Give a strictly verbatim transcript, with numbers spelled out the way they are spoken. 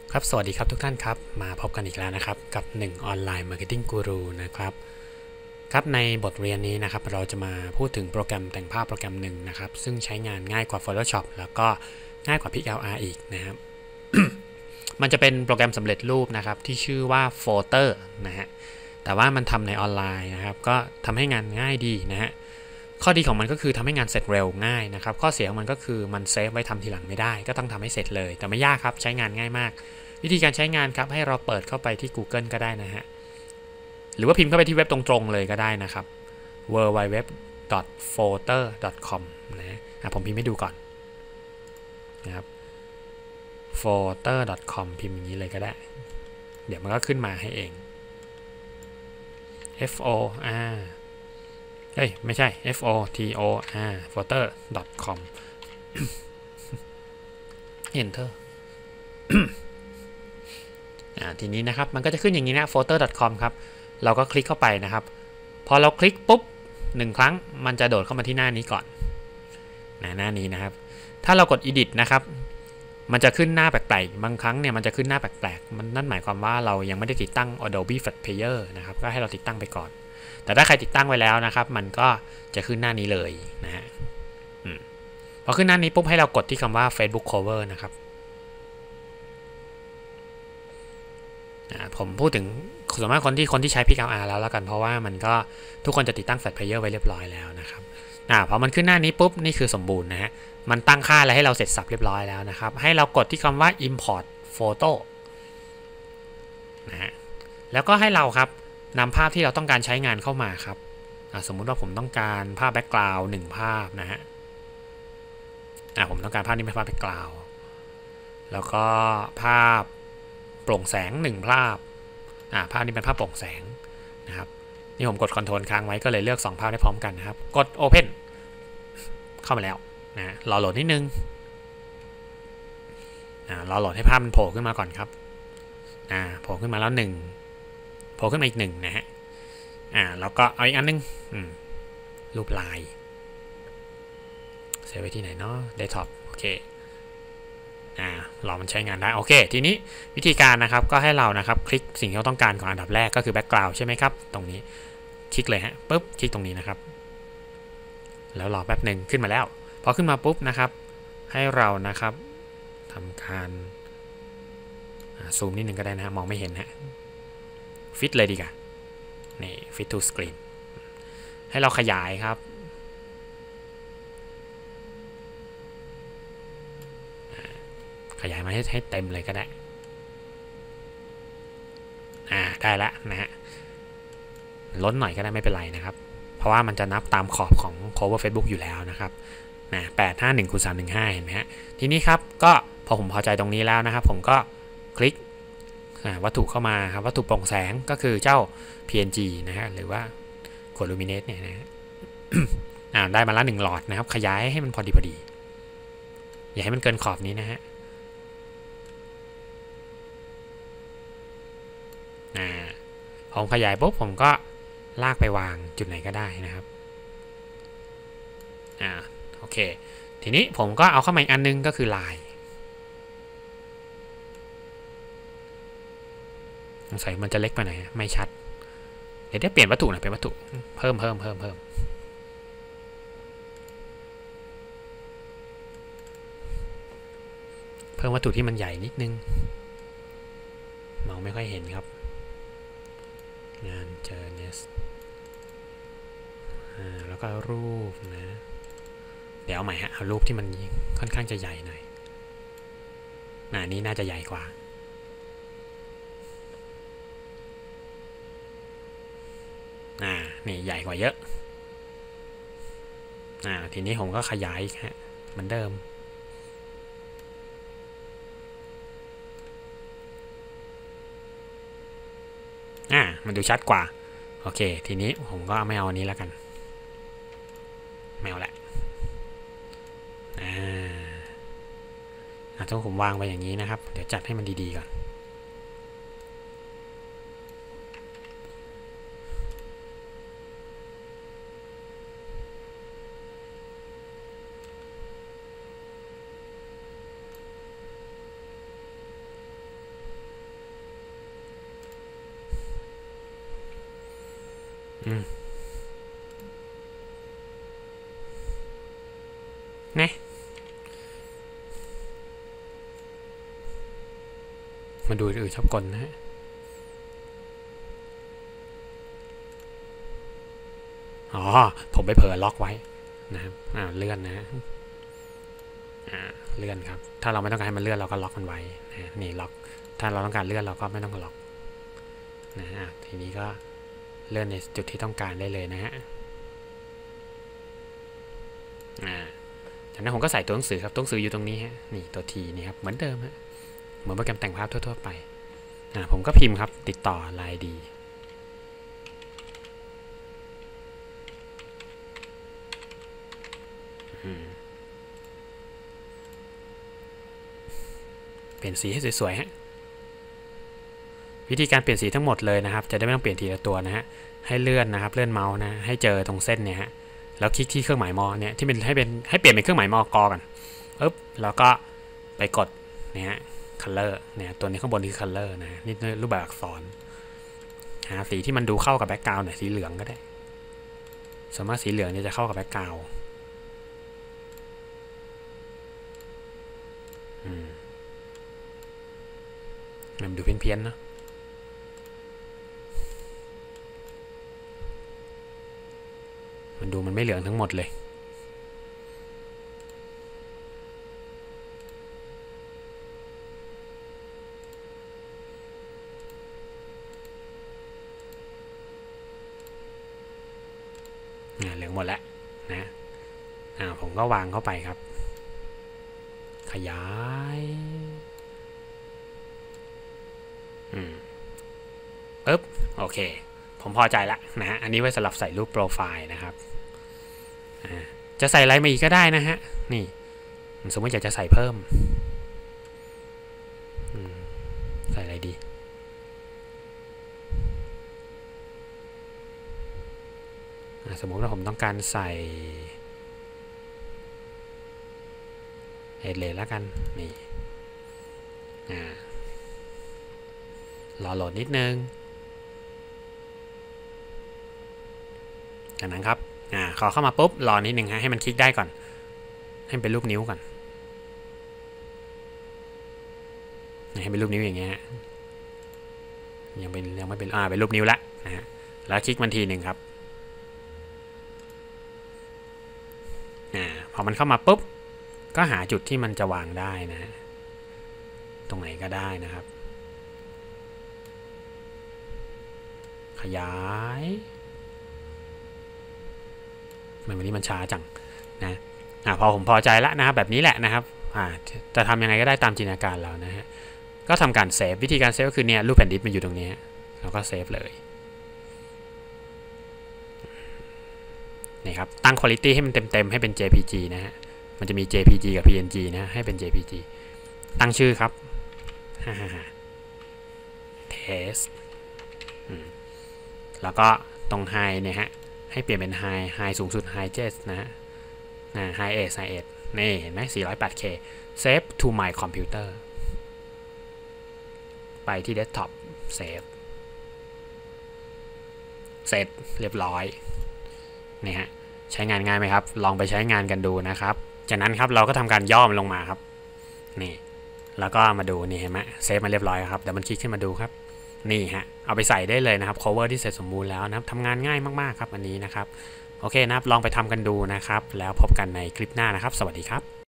ครับสวัสดีครับทุกท่านครับมาพบกันอีกแล้วนะครับกับหนึ่งออนไลน์มาร์เก็ตติ้งกูรูนะครับครับในบทเรียนนี้นะครับเราจะมาพูดถึงโปรแกรมแต่งภาพโปรแกรมหนึ่งนะครับซึ่งใช้งานง่ายกว่า Photoshop แล้วก็ง่ายกว่า พิก แอล อาร์ อีกนะครับ มันจะเป็นโปรแกรมสำเร็จรูปนะครับที่ชื่อว่า Photer นะฮะแต่ว่ามันทำในออนไลน์นะครับก็ทำให้งานง่ายดีนะฮะข้อดีของมันก็คือทำให้งานเสร็จเร็วง่ายนะครับข้อเสียของมันก็คือมันเซฟไว้ทำทีหลังไม่ได้ก็ต้องทำให้เสร็จเลยแต่ไม่ยากครับใช้งานง่ายมากวิธีการใช้งานครับให้เราเปิดเข้าไปที่ Google ก็ได้นะฮะหรือว่าพิมพ์เข้าไปที่เว็บตรงๆเลยก็ได้นะครับ ดับเบิลยู ดับเบิลยู ดับเบิลยู ดอท โฟเตอร์ ดอท คอม นะผมพิมพ์ให้ดูก่อนนะครับ โฟเตอร์ ดอท คอม พิมพ์อย่างนี้เลยก็ได้เดี๋ยวมันก็ขึ้นมาให้เอง F O R เฮ้ยไม่ใช่ F O T O R โฟเตอร์ ดอท คอม Enter ทีนี้นะครับมันก็จะขึ้นอย่างนี้นะ โฟเตอร์ ดอท คอม ครับเราก็คลิกเข้าไปนะครับพอเราคลิกปุ๊บหนึ่งครั้งมันจะโดดเข้ามาที่หน้านี้ก่อนนะหน้านี้นะครับถ้าเรากด Edit นะครับมันจะขึ้นหน้าแปลกๆบางครั้งเนี่ยมันจะขึ้นหน้าแปลกๆมันนั่นหมายความว่าเรายังไม่ได้ติดตั้ง Adobe Flash Player นะครับก็ให้เราติดตั้งไปก่อนแต่ถ้าใครติดตั้งไว้แล้วนะครับมันก็จะขึ้นหน้านี้เลยนะฮะพอขึ้นหน้านี้ปุ๊บให้เรากดที่คำว่า Facebook Cover นะครับผมพูดถึงส่วนมากคนที่คนที่ใช้ พิก แอล อาร์ แล้วแล้วกันเพราะว่ามันก็ทุกคนจะติดตั้ง Flash Player ไว้เรียบร้อยแล้วนะครับอ่าพอมันขึ้นหน้านี้ปุ๊บนี่คือสมบูรณ์นะฮะมันตั้งค่าอะไรให้เราเสร็จสับเรียบร้อยแล้วนะครับให้เรากดที่คำว่า import photo นะฮะแล้วก็ให้เราครับนำภาพที่เราต้องการใช้งานเข้ามาครับสมมุติว่าผมต้องการภาพแบ็กกราวด์หนึ่งภาพนะฮะอ่าผมต้องการภาพนี้เป็นภาพแบ็กกราวด์แล้วก็ภาพโปร่งแสงหนึ่งภาพอ่าภาพนี้เป็นภาพโปร่งแสงนะครับนี่ผมกดคอนโทรลค้างไว้ก็เลยเลือกสองภาพได้พร้อมกันนะครับกด Open เข้ามาแล้วนะรอโหลดนิดนึงอ่ารอโหลดให้ภาพมันโผล่ขึ้นมาก่อนครับอ่าโผล่ขึ้นมาแล้วหนึ่งโผล่ขึ้นมาอีกหนึ่งนะฮะอ่าแล้วก็เอาอีกอันนึงรูปลายเซฟไว้ที่ไหนเนาะเดสก์ท็อปโอเคอ่ารอมันใช้งานได้โอเคทีนี้วิธีการนะครับก็ให้เรานะครับคลิกสิ่งที่เราต้องการก่อนอันดับแรกก็คือแบ็กกราวด์ใช่ไหมครับตรงนี้คลิกเลยฮะปุ๊บคลิกตรงนี้นะครับแล้วรอแป๊บหนึ่งขึ้นมาแล้วพอขึ้นมาปุ๊บนะครับให้เรานะครับทำการซูมนิดนึงก็ได้นะมองไม่เห็นฮะฟิตเลยดีกว่านี่ fit to screen ให้เราขยายครับขยายมาให้ให้เต็มเลยก็ได้อ่าได้แล้วนะฮะล้นหน่อยก็ได้ไม่เป็นไรนะครับเพราะว่ามันจะนับตามขอบของ cover Facebook อยู่แล้วนะครับนะแปดห้าหนึ่งคูณสามหนึ่งห้าเห็นไหมฮะทีนี้ครับก็พอผมพอใจตรงนี้แล้วนะครับผมก็คลิกวัตถุเข้ามาครับวัตถุโปร่งแสงก็คือเจ้า พี เอ็น จี นะฮะหรือว่าขวดลูมิเนตเนี่ยนะฮะ ได้มาละหนึ่งหลอดนะครับขยายให้มันพอดีพอดีอย่าให้มันเกินขอบนี้นะฮะผมขยายปุ๊บผมก็ลากไปวางจุดไหนก็ได้นะครับอ่าโอเคทีนี้ผมก็เอาเข้ามาอีกอันนึงก็คือลายสงสัยมันจะเล็กไปหน่อยไม่ชัดเดี๋ยวเปลี่ยนวัตถุหน่อยเป็นวัตถุเพิ่มเพิ่มเพิ่มเพิ่มเพิ่มวัตถุที่มันใหญ่นิดนึงมองไม่ค่อยเห็นครับงานเจอเนสแล้วก็รูปนะเดี๋ยวเอาใหม่ฮะเอารูปที่มันค่อนข้างจะใหญ่หน่อยอ่านี้น่าจะใหญ่กว่าอ่านี่ใหญ่กว่าเยอะอ่าทีนี้ผมก็ขยายฮะเหมือนเดิมอ่ามันดูชัดกว่าโอเคทีนี้ผมก็ไม่เอาอันนี้แล้วกันไม่เอาแหละอ่าต้องผมวางไปอย่างนี้นะครับเดี๋ยวจัดให้มันดีๆก่อนอืมเนี่ยมาดูอื่นชอบกลนะฮะอ๋อผมไปเผลอล็อกไว้นะครับอ่าเลื่อนนะอ่าเลื่อนครับถ้าเราไม่ต้องการให้มันเลื่อนเราก็ล็อกมันไว้นะนี่ล็อกถ้าเราต้องการเลื่อนเราก็ไม่ต้องล็อกนะฮะทีนี้ก็เลื่อนในจุดที่ต้องการได้เลยนะฮะอ่าจากนั้นผมก็ใส่ตัวหนังสือครับตัวหนังสืออยู่ตรงนี้ฮะนี่ตัวทีนี่ครับเหมือนเดิมฮะเหมือนโปรแกรมแต่งภาพทั่วๆไปอ่าผมก็พิมพ์ครับติดต่อไลน์ดีเปลี่ยนสีให้สวยๆฮะวิธีการเปลี่ยนสีทั้งหมดเลยนะครับจะได้ไม่ต้องเปลี่ยนทีละตัวนะฮะให้เลื่อนนะครับเลื่อนเมาส์นะให้เจอตรงเส้นเนี่ยฮะแล้วคลิกที่เครื่องหมายมอเนี่ยที่เป็นให้เป็นให้เปลี่ยนเป็นเครื่องหมายมอกกันปึ๊บแล้วก็ไปกดเนี่ยฮะ color เนี่ยตัวนี้ข้างบนนี่คือ color นะนี่รูปแบบอักษรหาสีที่มันดูเข้ากับแบ็กกราวด์หน่อยสีเหลืองก็ได้สมมติสีเหลืองเนี่ยจะเข้ากับแบ็กกราวด์มันดูเพี้ยนๆเนาะมันดูมันไม่เหลืองทั้งหมดเลยเหลืองหมดแล้วนะอ่าผมก็วางเข้าไปครับขยายอืมปึ๊บโอเคผมพอใจละนะฮะอันนี้ไว้สำหรับใส่รูปโปรไฟล์นะครับจะใส่อะไรมาอีกก็ได้นะฮะนี่สมมติอยากจะใส่เพิ่มใส่อะไรดีสมมติว่าผมต้องการใส่เฮดเลย์แล้วกันนี่รอโหลดนิดนึงจากนั้นครับอ่าขอเข้ามาปุ๊บรอนิดนึงฮะให้มันคลิกได้ก่อนให้เป็นรูปนิ้วก่อนให้เป็นรูปนิ้วอย่างเงี้ยยังเป็นยังไม่เป็นอ่าเป็นรูปนิ้วละนะฮะแล้วคลิกมันทีหนึ่งครับอ่าพอมันเข้ามาปุ๊บก็หาจุดที่มันจะวางได้นะตรงไหนก็ได้นะครับขยายมันวันนี้มันช้าจังนะอ่าพอผมพอใจแล้วนะครับแบบนี้แหละนะครับอ่าจะทำยังไงก็ได้ตามจินตนาการเรานะฮะก็ทำการเซฟวิธีการเซฟก็คือเนี่ยรูปแผ่นดินมันอยู่ตรงนี้เราก็เซฟเลยนี่ครับตั้ง quality ให้มันเต็มๆให้เป็น เจ พี จี นะฮะมันจะมี เจ พี จี กับ พี เอ็น จี นะให้เป็น เจ พี จี ตั้งชื่อครับ test แล้วก็ตรง high เนี่ยฮะให้เปลี่ยนเป็น high high สูงสุด high jet นะฮะ high edge high edge นี่เห็นไหม สี่ร้อยแปดเค save to my computer ไปที่ desktop save เสร็จเรียบร้อยนี่ฮะใช้งานง่ายไหมครับลองไปใช้งานกันดูนะครับจากนั้นครับเราก็ทำการย่อมันลงมาครับนี่แล้วก็มาดูนี่เห็นไหมเซฟมาเรียบร้อยครับเดี๋ยวมันคลิกขึ้นมาดูครับนี่ฮะเอาไปใส่ได้เลยนะครับ cover ที่เสร็จสมบูรณ์แล้วนะครับทำงานง่ายมากๆครับอันนี้นะครับโอเคนะครับลองไปทำกันดูนะครับแล้วพบกันในคลิปหน้านะครับสวัสดีครับ